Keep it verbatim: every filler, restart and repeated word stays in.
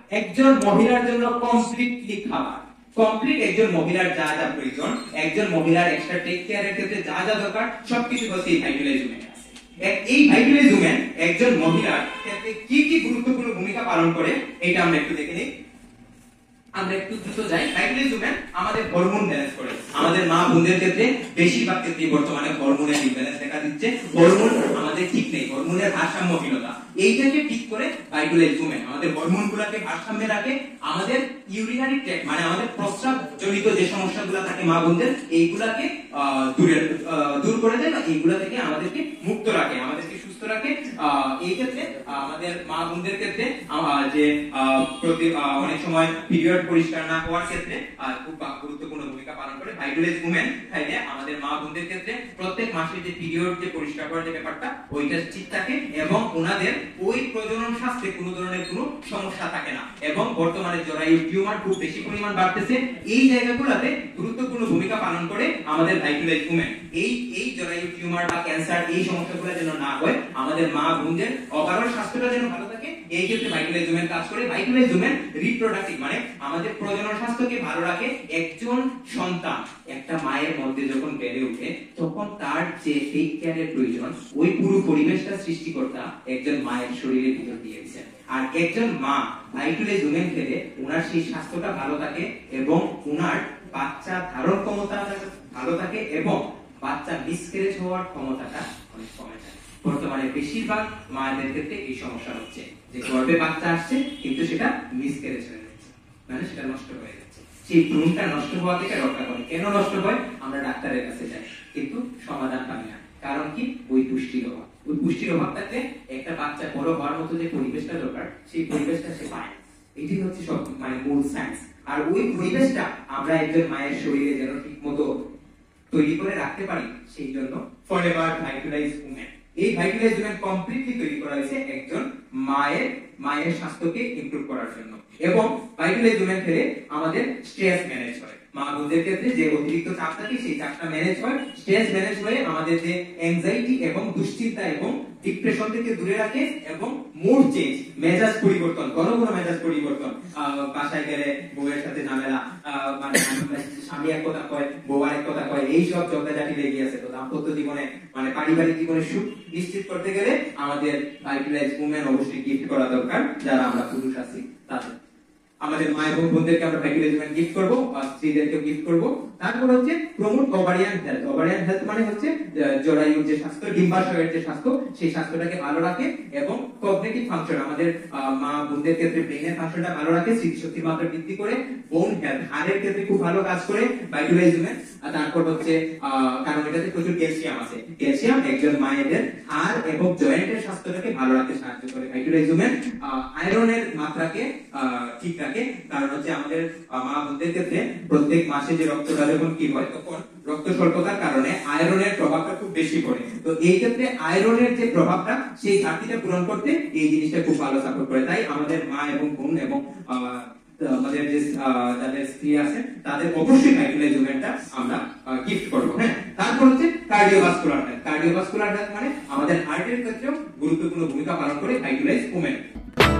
একজন মহিলার জন্য কমপ্লিটলি খাবার, কমপ্লিট একজন মহিলার যা যা প্রয়োজন, একজন মহিলার এক্সট্রা টেক কেয়ারের ক্ষেত্রে যা যা দরকার সবকিছু হচ্ছে এই ভাইটালাইজ উমেনে আছে। এই ভাইটালাইজ উমেন একজন মহিলার ক্ষেত্রে কি কি গুরুত্বপূর্ণ ভূমিকা পালন করে এটা আমরা একটু দেখে নিই। আমরা একটু দ্রুত যাই। ভাইটালাইজ উমেন আমাদের হরমোন ব্যালেন্স করে। আমাদের মা বোনদের ক্ষেত্রে বেশিরভাগ ক্ষেত্রে বর্তমানে হরমোনের ইমব্যালেন্স দেখা দিচ্ছে, হরমোন আমাদের ঠিক নেই, হরমোনের ভারসাম্যহীনতা, এইটাকে ঠিক করে ভাইটালাইজ উমেন আমাদের হরমোনগুলোকে ভারসাম্যে রাখে, আমাদের ইউরিনারি ট্র্যাক্ট মানে আমাদের প্রস্রাব জনিত যে সমস্যাগুলো থাকে মা বোনদের এইগুলাকে দূরে দূর করে দেয় বা এইগুলা থেকে আমাদেরকে মুক্ত রাখে, আমাদেরকে সুস্থ রাখে। এই ক্ষেত্রে আমাদের মা বোনদের ক্ষেত্রে যে প্রতি অনেক সময় পিরিয়ড পরিষ্কার না হওয়ার ক্ষেত্রে খুব গুরুত্বপূর্ণ ভূমিকা পালন করে ভাইটালাইজ উমেন খাইলে আমাদের মা বোনদের ক্ষেত্রে প্রত্যেক মাসে যে পিরিয়ড যে পরিষ্কার করার যে ব্যাপারটা ওইটা ঠিক থাকে এবং ওনাদের ওই প্রজনন স্বাস্থ্যে কোনো ধরনের কোনো সমস্যা থাকে না। এবং বর্তমানে জরায়ু টিউমার খুব বেশি পরিমাণ বাড়তেছে, এই জায়গাগুলোতে গুরুত্বপূর্ণ ভূমিকা পালন করে আমাদের ভাইটালাইজ উমেন। এই এই জরায়ু টিউমার বা ক্যান্সার এই সমস্যাগুলো যেন না হয়, আমাদের মা বোনদের ওভারঅল স্বাস্থ্যটা যেন ভালো থাকে, এই ক্ষেত্রে ভাইটালাইজ উমেন কাজ করে। ভাইটালাইজ উমেন রিপ্রোডাক্টিভ মানে আমাদের প্রজনন স্বাস্থ্যকে ভালো রাখে। একজন সন্তান একটা মায়ের মধ্যে যখন বেড়ে ওঠে তখন তার যে টেক কেয়ারের প্রয়োজন ওই পুরো পরিবেশটা সৃষ্টিকর্তা একজন মায়ের শরীরের ভিতর দিয়েছে। আর একজন মা ভাইটালাইজ উমেন খেলে ওনার সেই স্বাস্থ্যটা ভালো থাকে এবং ওনার বাচ্চা ধারণ ক্ষমতা ভালো থাকে এবং বাচ্চা মিসক্যারেজ হওয়ার ক্ষমতাটা অনেক কমে যায়। বর্তমানে বেশিরভাগ মায়েদের ক্ষেত্রে এই সমস্যা হচ্ছে যে গর্ভে বাচ্চা আসছে কিন্তু সেটা মিসক্যারেজ হয়ে যাচ্ছে, মানে সেটা নষ্ট হয়ে যাচ্ছে। সেই ভ্রূণটা নষ্ট হওয়া থেকে রক্ষা করে। কেন নষ্ট হয়? আমরা ডাক্তারের কাছে যাই কিন্তু সমাধান পাই না। কারণ কি? ওই পুষ্টির অভাব। ওই পুষ্টির অভাব থাকলে একটা বাচ্চা বড় হওয়ার মতো যে পরিবেশটা দরকার সেই পরিবেশটা সে পায় না। এটি হচ্ছে সব মানে মূল সায়েন্স। আর ওই পরিবেশটা আমরা একজন মায়ের শরীরে যেন ঠিক মতো তৈরি করে রাখতে পারি সেই জন্য ফরএভার ভাইটালাইজ উমেন, এই ভাইটালাইজ উমেন কমপ্লিটলি তৈরি করা হয়েছে একজন মায়ের মায়ের স্বাস্থ্যকে ইমপ্রুভ করার জন্য। এবং ভাইটালাইজ উমেন খেলে আমাদের স্ট্রেস ম্যানেজ হয়। মা বোনদের ক্ষেত্রে যে অতিরিক্ত চাপ থাকে সেই চাপটা ম্যানেজ হয়, স্ট্রেস ম্যানেজ হয়ে আমাদের যে অ্যাংজাইটি এবং দুশ্চিন্তা এবং ডিপ্রেশন থেকে দূরে রাখে এবং মুড চেঞ্জ, মেজাজ পরিবর্তন, ঘন ঘন মেজাজ পরিবর্তন, বাসায় গেলে বউয়ের সাথে ঝামেলা, মানে স্বামী এক কথা কয় বউ আরেক কথা কয়, এই সব ঝগড়াঝাটি লেগে আছে। তো দাম্পত্য জীবনে মানে পারিবারিক জীবনে সুখ নিশ্চিত করতে গেলে আমাদের ভাইটালাইজ উমেন অবশ্যই গিফট করা দরকার। যারা আমরা পুরুষ আছি তাদের, আমাদের মা এবং বোনদেরকে আমরা ভাইটালাইজ উমেন গিফট করব, স্ত্রীদেরকে গিফট করব। তারপর হচ্ছে promote ovarian health. Ovarian health মানে হচ্ছে জরায়ুর যে স্বাস্থ্য, ডিম্বাশয়ের যে স্বাস্থ্য, সেই স্বাস্থ্যটাকে ভালো রাখে এবং কগনিটিভ ফাংশন আমাদের মা বোনদের ক্ষেত্রে ব্রেনের ফাংশনটা ভালো রাখে, স্মৃতিশক্তির মাত্রা বৃদ্ধি করে, বোন হেলথ হাড়ের ক্ষেত্রে খুব ভালো কাজ করে ভাইটালাইজ উমেন। তারপর হচ্ছে কারণ এটাতে প্রচুর ক্যালসিয়াম আছে, ক্যালসিয়াম একজন মায়েদের হাড় এবং জয়েন্টের স্বাস্থ্যটাকে ভালো রাখতে সাহায্য করে ভাইটালাইজ উমেন। আয়রনের মাত্রাকে ঠিক রাখে, কারণ হচ্ছে আমাদের মা বোনদের ক্ষেত্রে প্রত্যেক মাসে যে রক্তটা যখন কি হয় তখন রক্ত স্বল্পতার কারণে আয়রনের প্রভাবটা খুব বেশি পড়ে। তো এই ক্ষেত্রে আয়রনের যে প্রভাবটা সেই ঘাটতিটা পূরণ করতে এই জিনিসটা খুব ভালো সাপোর্ট করে। তাই আমাদের মা এবং বোন এবং আমাদের যে যাদের স্ত্রী আছে তাদের অবশ্যই ভাইটালাইজ উমেনটা আমরা গিফট করব। হ্যাঁ, তারপর হচ্ছে কার্ডিওভাস্কুলার হেলথ। কার্ডিওভাস্কুলার হেলথ মানে আমাদের হার্টের ক্ষেত্রেও গুরুত্বপূর্ণ ভূমিকা পালন করে ভাইটালাইজ উমেন।